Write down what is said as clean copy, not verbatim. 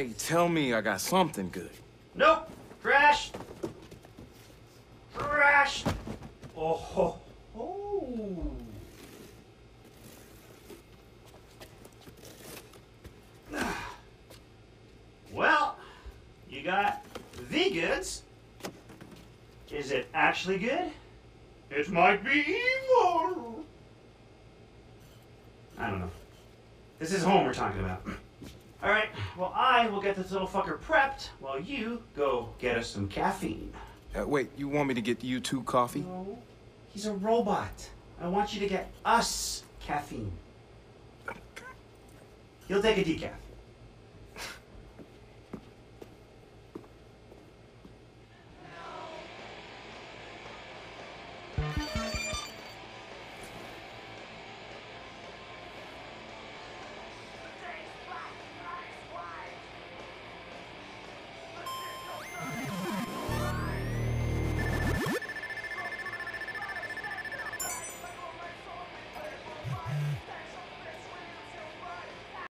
Hey, tell me I got something good. Nope. Crash. Crash. Oh ho ho. Well, you got the goods. Is it actually good? It might be evil. I don't know. This is home we're talking about. Alright, well I will get this little fucker prepped while you go get us some caffeine. Wait, you want me to get you two coffee? No, he's a robot. I want you to get us caffeine. He'll take a decaf.